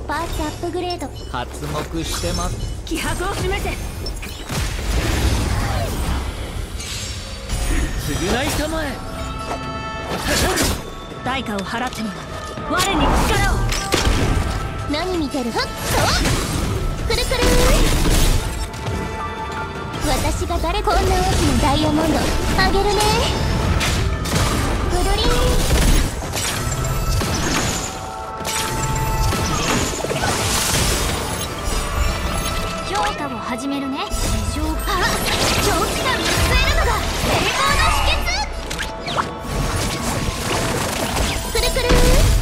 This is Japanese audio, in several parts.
パーツアップグレード。 発目してます。 気迫を示せ。 償いたまえ。 代価を払ってみろ。我に力を。 何見てる？はっとくるくる。私が誰？こんな大きなダイヤモンドあげるね。くるりん。評価を始めるね。地上。あっ、長期間見据えるのが成功の秘訣。くるくる。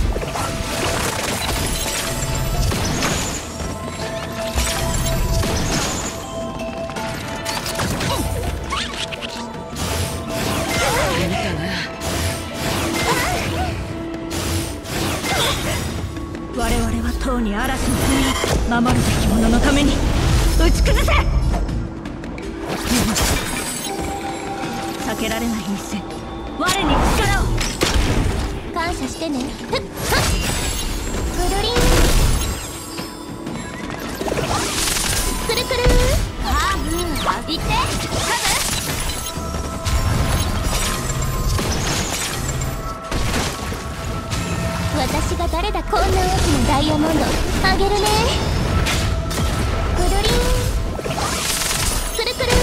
我々はとうに嵐に踏み守るべき者のために打ち崩せ。避けられない一戦、我に力を。 感謝してね。ふっはっくるりん。くるくる。ああ、行ってカブ。私が誰だ？こんな大きなダイヤモンドあげるね。くるりん。くるくる。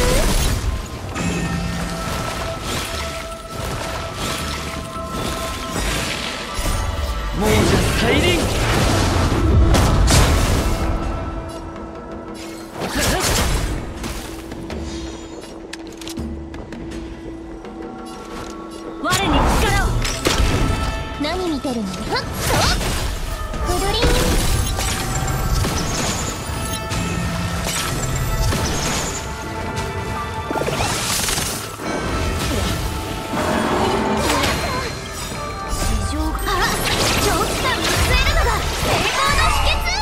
もうじゃ大輪。 我に力を。 何見てるの？はっとくるりん。地上。あっ、長期間見据えるのが成功の秘訣。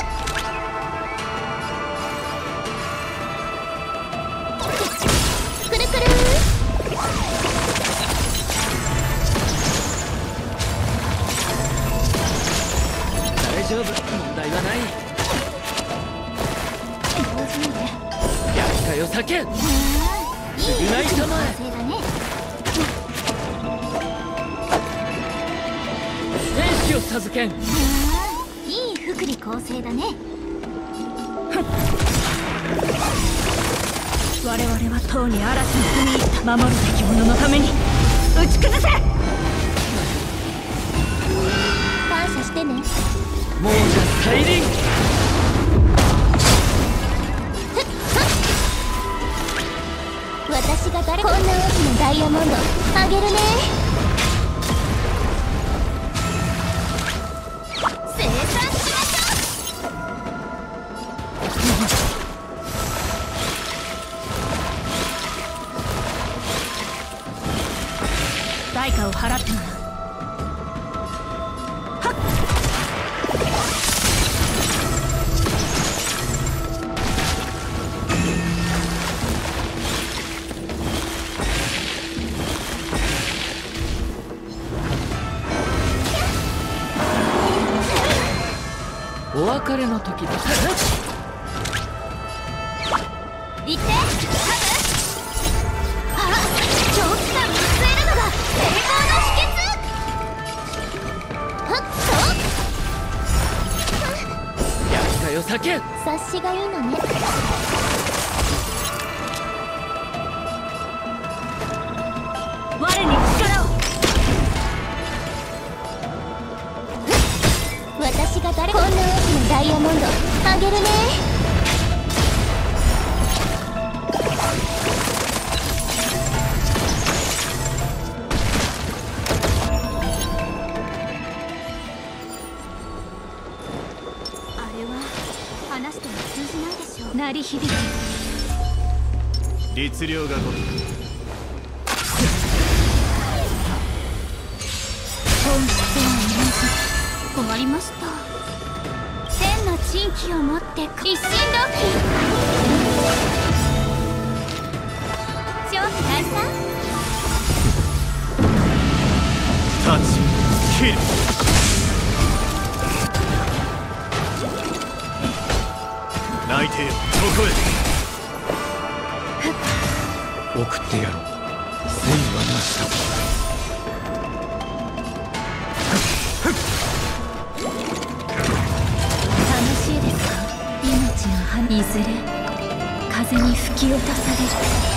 くるくる。 大丈夫、問題はない。厄介を避け。償いたまえ。天使を授けん。 いい福利厚生だね。 我々はとうに嵐に踏み入った守るべき者のために打ち崩せ。 感謝してね。 もうじゃ大輪。 私が誰？こんな大きなダイヤモンドあげるね。生産しましょう。 代価を払ってもらう。 お別れの時だ。 行ってカブ。あっ、長期間見据えるのが成功の秘訣。はっ厄介を避け。 と察しがいいのね。 我に力を。 私が誰？こんな大きなダイヤモンドあげるね。あれは話しても通じないでしょう。鳴り響く。 律令がごとく本質は同じ。困りました。千の珍奇を持って一心同期。長期大佐。 立ち切る。 てよここへ。 送ってやろう。戦はなしだ。 楽しいですか。命の花いずれ風に吹き落とされる。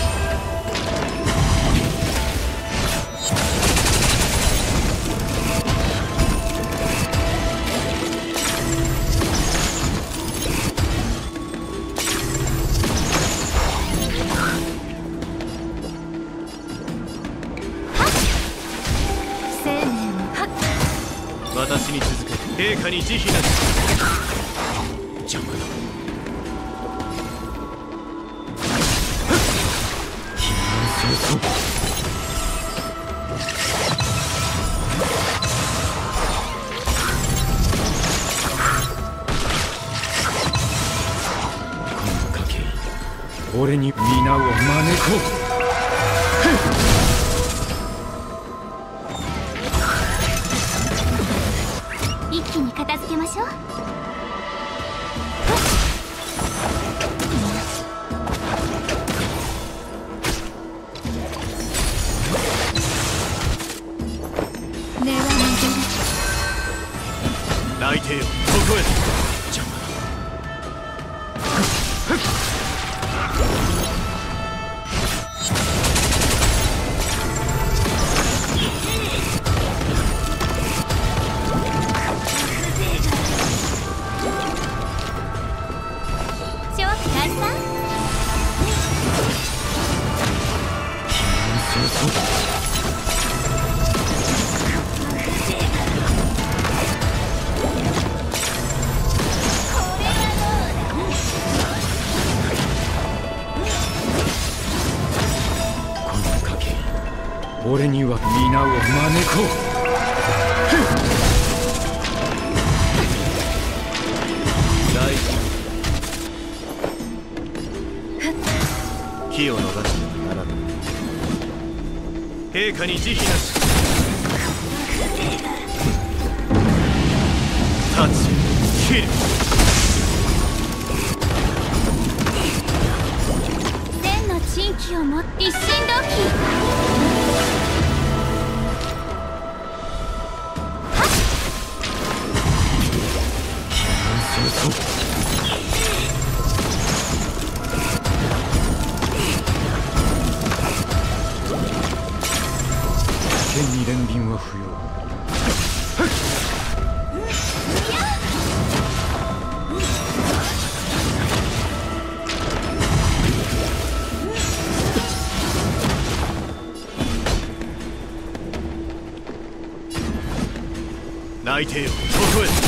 私に続け、陛下に慈悲なし。 邪魔だ。避難早々。この賭け、俺に皆を招こう。 一気に片付けましょう。根は巡る。 泣いてよここへ。 邪魔だ。俺には皆を招こう。 大事。機を逃してはならない。陛下に慈悲なし。立ち切る。 千の珍奇をもって一心同期。 剣に連輪は不要。 泣いてよここへ。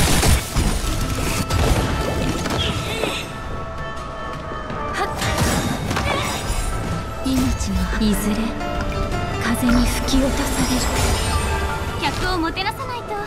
命のいずれ風に吹き落とされる。客をもてなさないと。